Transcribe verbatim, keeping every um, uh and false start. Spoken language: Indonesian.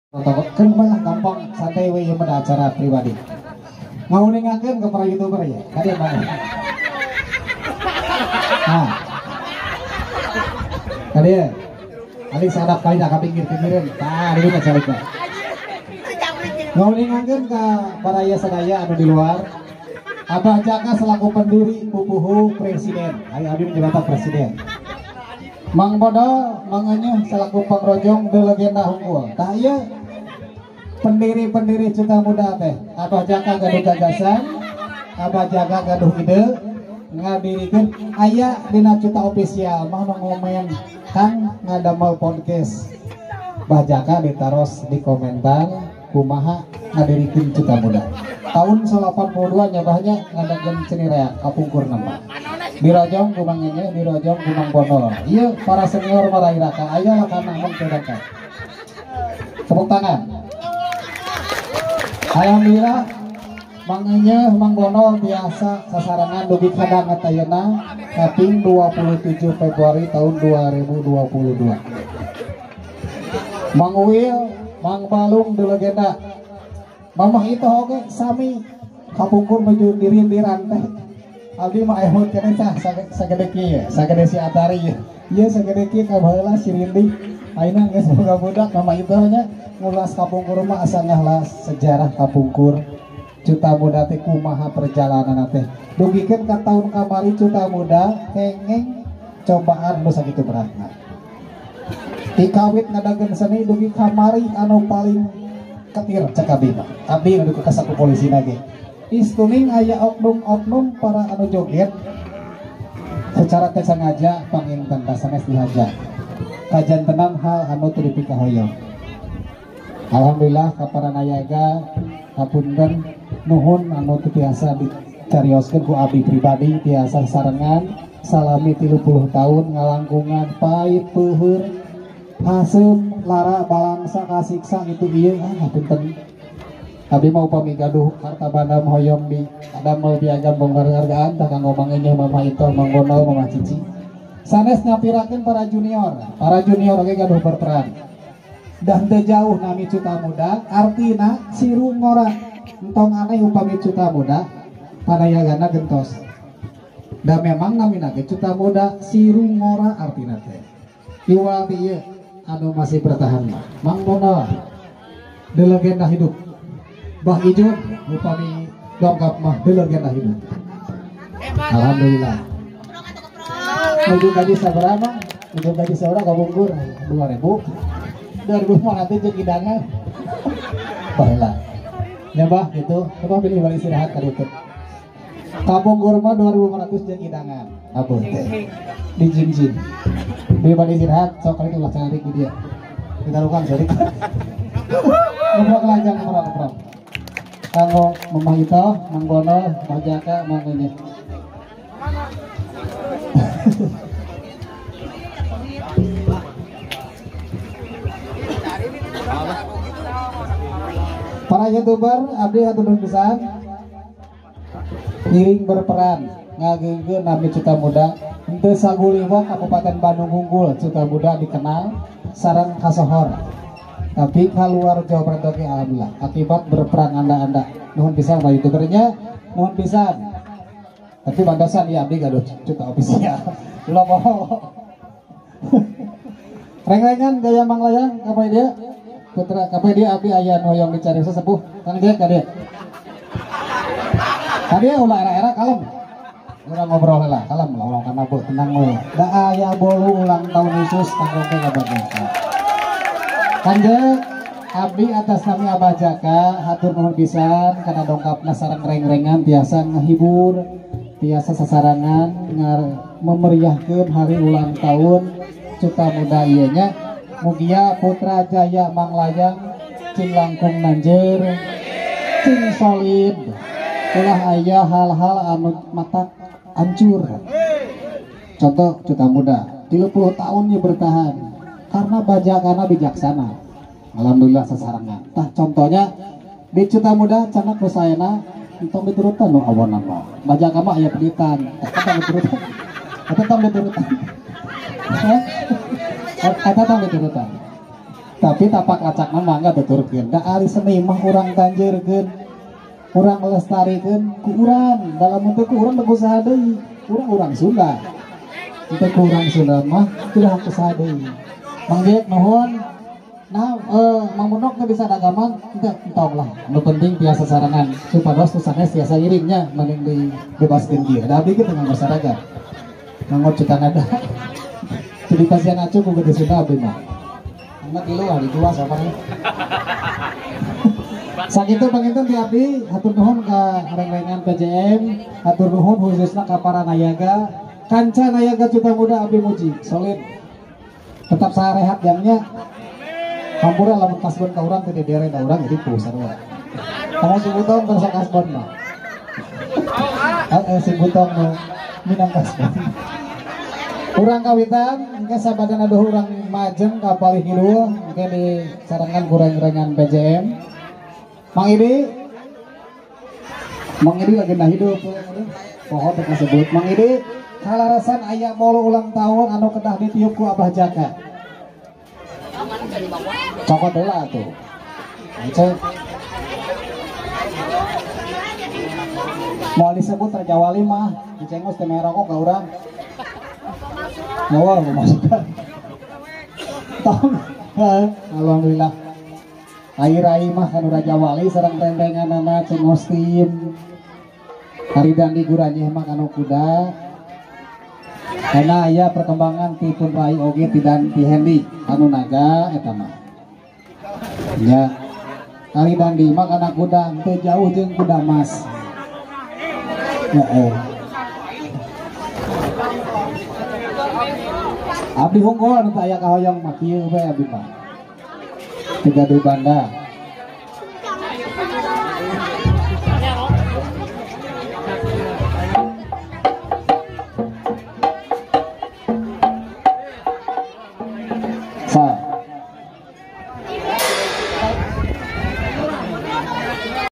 Kan malah gampang santai we yang pada acara pribadi. Ngauningakeun ke para YouTuber ya. Kade mana? Nah. Kade. Ali sadap kali nak pinggir-pinggiran. Tah, ini mah carita. Ngauningakeun ka para ya sadaya anu di luar. Abah Jaka selaku pendiri pupuhu presiden. Ari abdi menjabat presiden. Mang Bodo manganya selaku pengrojong de legenda unggul. Tah ieu pendiri-pendiri Cuta Muda teh Abah Jaka gaduh gagasan, Abah Jaka gaduh ide, ngadirikeun aya dina Cuta official mah nu ngomen Kang ngadamel podcast. Abah Jaka ditaros di komentar kumaha ngadirikeun Cuta Muda. Tahun delapan puluh dua nyabahnya ngadakeun cenira kapungkur nama. Dirojong kumangnya, dirojong kumang Bono. Iya para senior para iraka, aya lah kana mong kedaka. Tepuk tangan. Alhamdulillah mangnya Mang Bono biasa sasarangan dugi kadang atayana kaping dua puluh tujuh Februari tahun dua ribu dua puluh dua. Mang Wil, Mang Balung de legenda. Mamah itu oke sami kapungkur menuju diri di rantai. Abdi mah ehut kene cah sagede kieu ya, sagede si Atari ya. Ieu sagede kieu ka baheula si Rindi. Ayeuna geus boga budak mama itu nya ngulas kapungkur mah asa ngahlas sejarah kapungkur. Cuta Muda teh kumaha perjalanan teh. Dugikeun ka tahun kamari Cuta Muda kengeng cobaan nu sakitu beratna. Dikawit ngadageun seni dugi kamari anu paling ketir cek abdi mah. Abdi nu ka saku polisi lagi. Istuning aya oknum-oknum para anu joget secara teh sengaja panginten sanes dihaja kajan tenang hal anu teu dipikahoyong. Alhamdulillah kaparan ayaga hapunten nuhun anu teu biasa dicarioskeun ku abdi pribadi biasa sarengan salami tilu puluh tahun ngalangkungan pait peuheur haseum lara balangsa kasiksa itu ieu ah hapunten. Abdi mau upami gaduh harta banda hoyong di adamel piagam penghargaan tak kanggo mangenyeh Mama Ito, Mang Bono, Mama Cici. Sanes ngapirakeun para junior, para junior oge gaduh berperan. Dan teu jauh nami Cuta Muda, artina siru ngora. Entong aneh upami Cuta Muda, panayagana gentos. Da memang namina ge Cuta Muda siru ngora artina teh. Iwal ieu anu masih bertahan mah. Mang Bono, de legenda hidup. Bah Ijun upami dongkap mah de legenda hidup. Alhamdulillah. Ujung gaji sabarama, ujung gaji sabarama kabungkur dua ribu. dua ribu mah nanti jeung hidangan. Baheula. Ya bah gitu, coba pilih balik istirahat ka ditu. Kabungkur mah dua ribu lima ratus jeung hidangan. Ampun teh. Di jin-jin. Pilih balik istirahat sok kali ulah cantik di dia. Kita lukan sorry. Ngobrol lanjang ngobrol-ngobrol. Kanggo Mama Ito, Mang Bono, Abah Jaka, manganya. Para YouTuber abdi hatur nuhun pisan ngiring berperan ngageukeun nami Cuta Muda henteu saguliwah Kabupaten Bandung Unggul. Cuta Muda dikenal sareng kasohor. Tapi keluar Jawa Barat oke alhamdulillah akibat berperang anda-anda nuhun pisan para youtubernya nuhun pisan tapi bandosan ya abdi gaduh Cuta official lo mau reng-rengan gaya Mang Layang apa dia putra apa dia abdi aya nu hoyong dicari sesepuh kang dia ka dia ka dia ulah era-era kalem urang ngobrol heula kalem ulah kana bu tenang we da aya bolu ulang tahun khusus kanggo ngabagasa. Kanjeng abdi atas nami Abah Jaka hatur nuhun pisan karena dongkapna sareng reng-rengan tiasa ngehibur tiasa sasarangan memeriahkeun hari ulang tahun Cuta Muda ieu nya mugia Putra Jaya Mang Layang cing langkung nanjeur cing solid ulah aya hal-hal anu matak hancur. Contoh Cuta Muda tilu puluh tahunnya bertahan karena bajakana bijaksana. Alhamdulillah sasarangan. Tah contohnya di Cuta Muda canak rusayana entong diturutan nu awana mah. Bajaka mah aya peditan. Eta tong diturutan. Eta tong diturutan. Eta tong diturutan. Tapi tapak lacak mah enggak tuturkeun. Da ari seni mah urang tanjeurkeun. Urang lestarikan ku urang dalam bentuk ku urang teu usaha deui urang urang Sunda teu ku urang Sunda mah tidak usaha deui manggeek nuhun nah eh Mang Munok teh bisa dagamang teu entong lah nu penting biasa sarangan supados tu sanes biasa iringnya mending dibebaskeun dieu da abdi kitu nganggo masyarakat nganggo cutang ada jadi pasien acu ku gede Sunda abdi mah anak di luar di luar sama sakitu panginten ti abdi hatur nuhun ka rengrengan P J M hatur nuhun khususna ka para nayaga kanca nayaga Cuta Muda abdi muji solid tetap sarehat jangnya hampura lamun kasbon ka urang teu didere da urang jadi pu sarua kamu si butong bersa kasbon mah eh si butong nu minang kasbon urang kawitan engke sabadana duh urang majeng ka palih ngidul engke di sarangan ku rengrengan P J M Mang Idi, Mang Idi lagi nah hidup, pohon tak disebut. Mang Idi, kalarasan ayah molo ulang tahun anu kedah ditiup ku Abah Jaka. Cokot heula tuh. Cek. Mau disebut Raja Wali mah, dicengos teh merokok ka urang. Ngawal mau masukkan. Tong, alhamdulillah. Rai-rai mah kanu Raja Wali sareng rendengan nama cengos tim Hari Dandi Guranye mah kanu kuda karena aya perkembangan ti pun rai oge ti dan ti Hendi anu naga eta mah nya Hari Dandi mah kana kuda teu jauh jeung kuda mas heeh abdi hungkul anu aya kahoyong mah kieu we abdi mah tiga di Banda